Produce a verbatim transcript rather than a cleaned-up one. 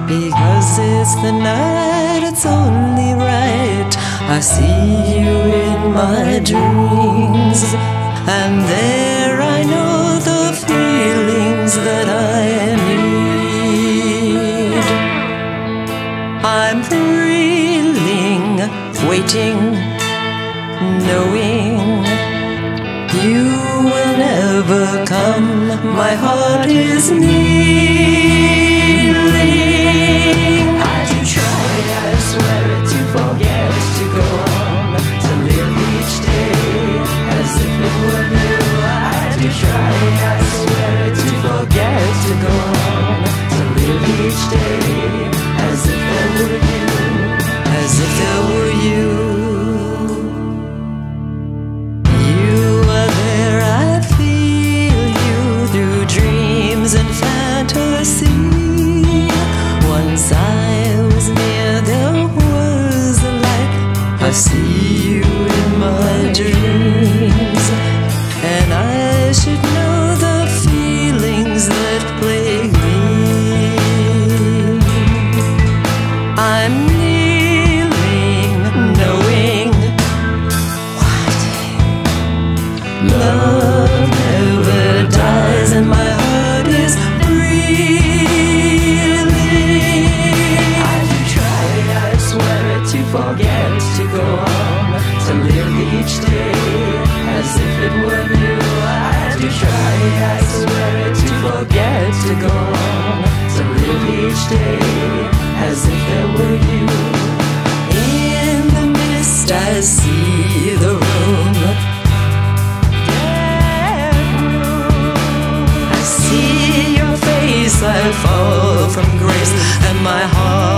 Because it's the night, it's only right I see you in my dreams, and there I know the feelings that I need. I'm thrilling, waiting, knowing you will never come. My heart is kneeling. I do try, I swear it, to forget, to go on, to live each day as if it were new. I do try, I swear it, to forget, to go on, to live each day as if there were you, as if there were you. You are there, I feel you through dreams and fantasy. Once I was near, there was a light. I see you in my dreams, and I should know the feelings that plague me. I'm kneeling, knowing what love never dies, and my heart is breathing. I do try, I swear it, to forget, to go on, to live each day as if it were new. I do try, I swear it, to forget, to go on, to live each day as if there were you. In the mist I see the room, I see your face, I fall from grace, and my heart